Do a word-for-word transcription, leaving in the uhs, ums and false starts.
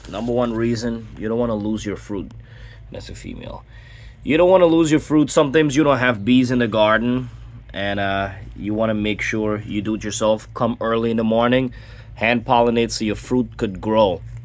Number one reason, you don't want to lose your fruit. That's a female. You don't want to lose your fruit. Sometimes you don't have bees in the garden, and uh, you want to make sure you do it yourself. Come early in the morning, hand pollinate so your fruit could grow.